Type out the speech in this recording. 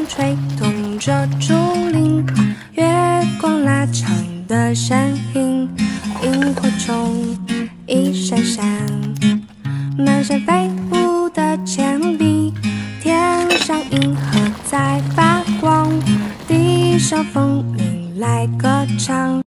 吹动着竹林，月光拉长的身影，萤火虫一闪闪，满山飞舞的铅笔，天上银河在发光，地上风铃来歌唱。